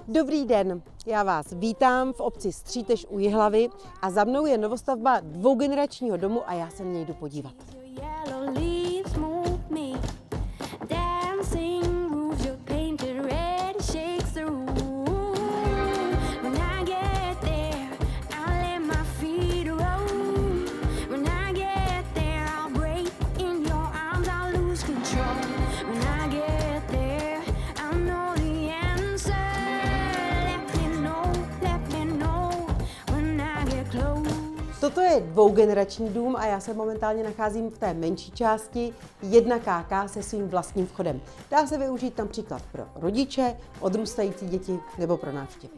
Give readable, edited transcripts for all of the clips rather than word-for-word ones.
Dobrý den, já vás vítám v obci Střítež u Jihlavy a za mnou je novostavba dvougeneračního domu a já se na něj jdu podívat. Toto je dvougenerační dům a já se momentálně nacházím v té menší části 1KK se svým vlastním vchodem. Dá se využít například pro rodiče, odrůstající děti nebo pro návštěvy.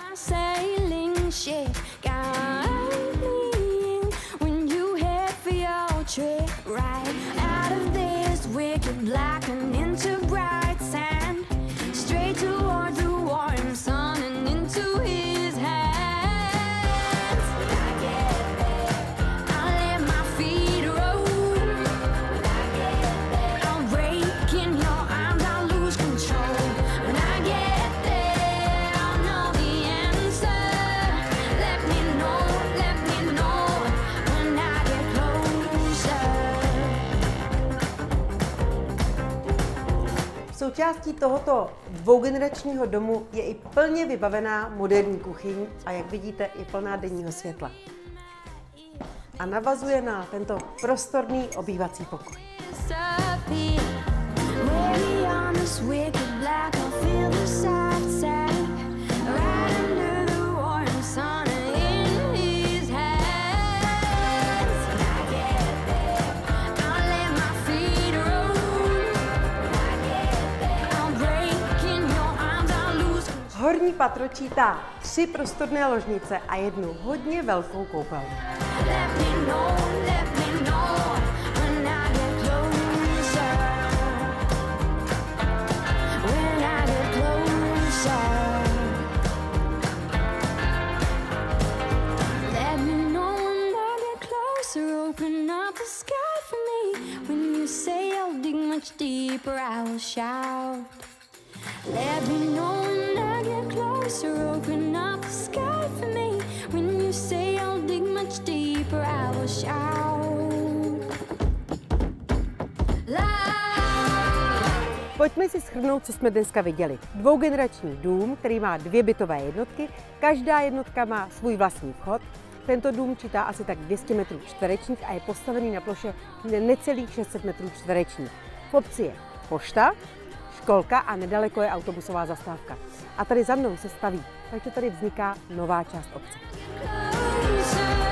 Součástí tohoto dvougeneračního domu je i plně vybavená moderní kuchyň a jak vidíte je plná denního světla. A navazuje na tento prostorný obývací pokoj. Horní patro čítá 3 prostorné ložnice a jednu hodně velkou koupelnu. Let me know when I get closer, open up the sky for me. When you say I'll dig much deeper, I will shout. Pojďme si shrnout, co jsme dneska viděli. Dvougenerační dům, který má 2 bytové jednotky, každá jednotka má svůj vlastní vchod. Tento dům čítá asi tak 200 metrů čtverečních a je postavený na ploše necelých 600 metrů čtverečních. V obci je pošta, školka a nedaleko je autobusová zastávka. A tady za mnou se staví, takže tady vzniká nová část obce.